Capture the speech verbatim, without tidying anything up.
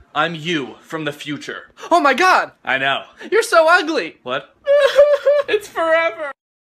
I'm you from the future. Oh my god! I know. You're so ugly! What? It's forever!